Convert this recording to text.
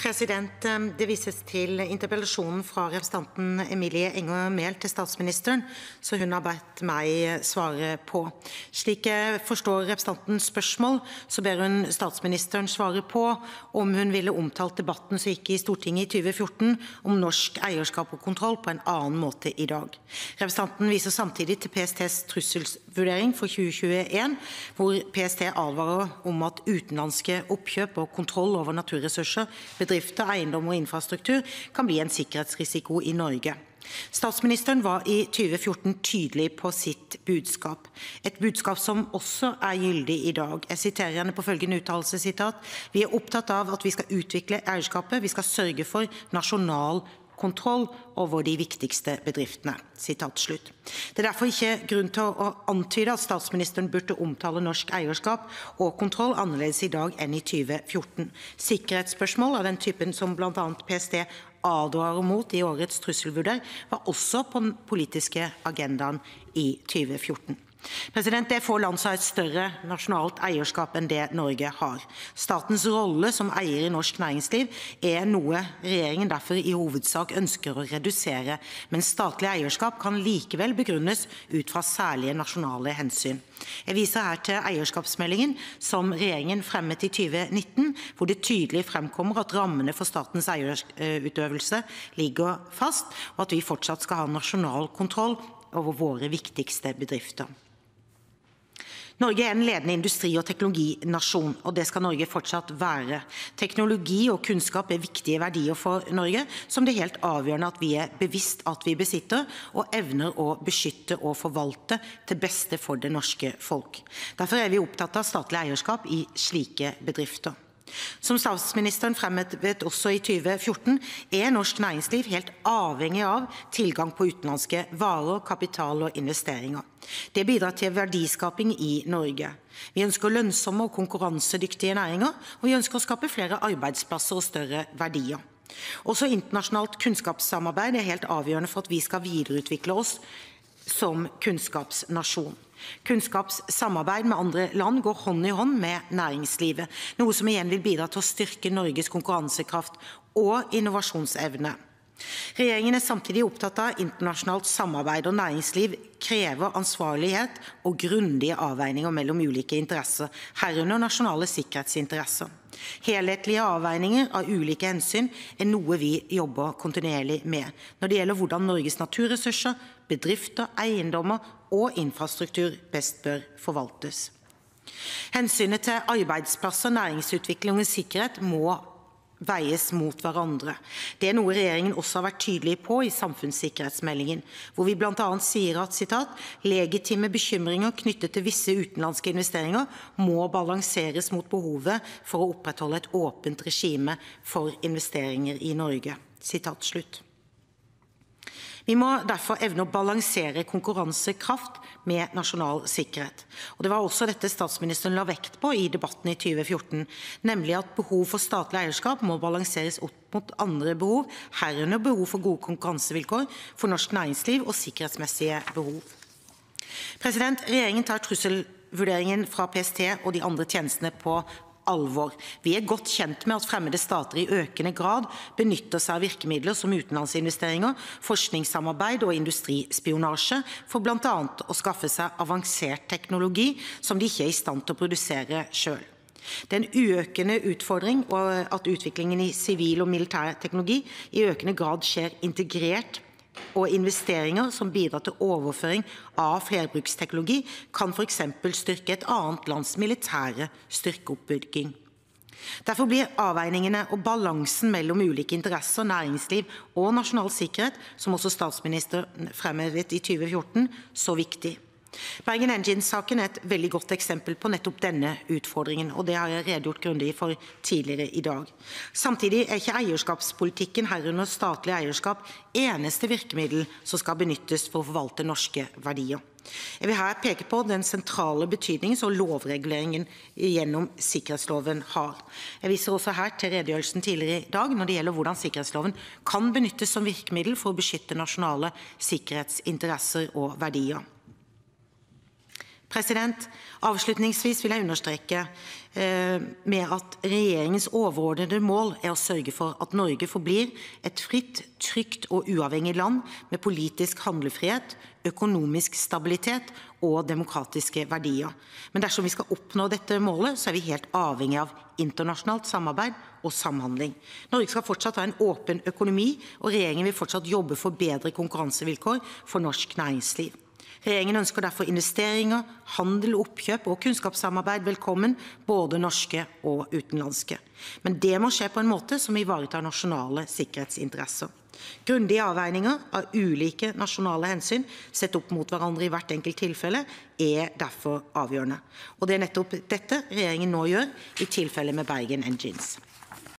Det vises til interpellasjonen fra representanten Emilie Enger Mehl til statsministeren, så hun har bedt meg svare på. Slik jeg forstår representantens spørsmål, så ber hun statsministeren svare på om hun ville omtalt debatten som gikk i Stortinget i 2014 om norsk eierskap og kontroll på en annen måte i dag. Representanten viser samtidig til PSTs trusselsvurdering for 2021, hvor PST advarer om at utenlandske oppkjøp og kontroll over naturressurser, bedrifter, eiendom og infrastruktur kan bli en sikkerhetsrisiko i Norge. Statsministeren var i 2014 tydelig på sitt budskap. Et budskap som også er gyldig i dag. Jeg siterer henne på følgende uttalelse, sitat: «Vi er opptatt av at vi skal utvikle eierskapet, vi skal sørge for nasjonal kontroll over de viktigste bedriftene.» Sitat slutt. Det er derfor ikke grunn til å antyde at statsministeren burde omtale norsk eierskap og kontroll annerledes i dag enn i 2014. Sikkerhetsspørsmål av den typen som blant annet PST advarer mot i årets trusselvurdering, var også på den politiske agendaen i 2014. Det er få land som har et større nasjonalt eierskap enn det Norge har. Statens rolle som eier i norsk næringsliv er noe regjeringen derfor i hovedsak ønsker å redusere, men statlig eierskap kan likevel begrunnes ut fra særlige nasjonale hensyn. Jeg viser her til eierskapsmeldingen som regjeringen fremmet i 2019, hvor det tydelig fremkommer at rammene for statens eierutøvelse ligger fast, og at vi fortsatt skal ha nasjonal kontroll over våre viktigste bedrifter. Norge er en ledende industri- og teknologinasjon, og det skal Norge fortsatt være. Teknologi og kunnskap er viktige verdier for Norge, som det er helt avgjørende at vi er bevisst at vi besitter, og evner å beskytte og forvalte til beste for det norske folk. Derfor er vi opptatt av statlig eierskap i slike bedrifter. Som statsministeren fremhevet også i 2014, er norsk næringsliv helt avhengig av tilgang på utenlandske varer, kapital og investeringer. Det bidrar til verdiskaping i Norge. Vi ønsker lønnsomme og konkurransedyktige næringer, og vi ønsker å skape flere arbeidsplasser og større verdier. Også internasjonalt kunnskapssamarbeid er helt avgjørende for at vi skal videreutvikle oss som kunnskapsnasjon. Kunnskapssamarbeid med andre land går hånd i hånd med næringslivet, noe som igjen vil bidra til å styrke Norges konkurransekraft og innovasjonsevne. Regjeringen er samtidig opptatt av internasjonalt samarbeid, og næringsliv krever ansvarlighet og grundige avveininger mellom ulike interesser, herunder nasjonale sikkerhetsinteresser. Helhetlige avveininger av ulike hensyn er noe vi jobber kontinuerlig med når det gjelder hvordan Norges naturressurser, bedrifter, eiendommer og infrastruktur best bør forvaltes. Hensynet til arbeidsplasser, næringsutvikling og sikkerhet må veies mot hverandre. Det er noe regjeringen også har vært tydelig på i samfunnssikkerhetsmeldingen, hvor vi blant annet sier at, sitat, «legitime bekymringer knyttet til visse utenlandske investeringer må balanseres mot behovet for å opprettholde et åpent regime for investeringer i Norge». Sitat slutt. Vi må derfor evne å balansere konkurransekraft med nasjonal sikkerhet. Og det var også dette statsministeren la vekt på i debatten i 2014, nemlig at behov for statlig eierskap må balanseres opp mot andre behov, herunder behov for gode konkurransevilkår for norsk næringsliv og sikkerhetsmessige behov. Regjeringen tar trusselvurderingen fra PST og de andre tjenestene på alvor. Vi er godt kjent med at fremmede stater i økende grad benytter seg av virkemidler som utenlandsinvesteringer, forskningssamarbeid og industrispionasje for blant annet å skaffe seg avansert teknologi som de ikke er i stand til å produsere selv. Det er en uøkende utfordring at utviklingen i sivil og militær teknologi i økende grad skjer integrert, og investeringer som bidrar til overføring av flerbruksteknologi kan for eksempel styrke et annet lands militære styrkeoppbygging. Derfor blir avveiningene og balansen mellom ulike interesser, næringsliv og nasjonal sikkerhet, som også statsministeren fremhevet i 2014, så viktig. Bergen Engines-saken er et veldig godt eksempel på nettopp denne utfordringen, og det har jeg redegjort grundig for tidligere i dag. Samtidig er ikke eierskapspolitikken, herunder statlig eierskap, eneste virkemiddel som skal benyttes for å forvalte norske verdier. Jeg vil her peke på den sentrale betydningen som lovreguleringen gjennom sikkerhetsloven har. Jeg viser også her til redegjørelsen tidligere i dag når det gjelder hvordan sikkerhetsloven kan benyttes som virkemiddel for å beskytte nasjonale sikkerhetsinteresser og verdier. Avslutningsvis vil jeg understreke med at regjeringens overordnede mål å sørge for at Norge forblir et fritt, trygt og uavhengig land med politisk handlefrihet, økonomisk stabilitet og demokratiske verdier. Men dersom vi skal oppnå dette målet, så vi helt avhengig av internasjonalt samarbeid og samhandling. Norge skal fortsatt ha en åpen økonomi, og regjeringen vil fortsatt jobbe for bedre konkurransevilkår for norsk næringsliv. Regjeringen ønsker derfor investeringer, handel, oppkjøp og kunnskapssamarbeid velkommen, både norske og utenlandske. Men det må skje på en måte som ivaretar nasjonale sikkerhetsinteresser. Grundige avveininger av ulike nasjonale hensyn sett opp mot hverandre i hvert enkelt tilfelle derfor avgjørende. Og det nettopp dette regjeringen nå gjør i tilfellet med Bergen Engines.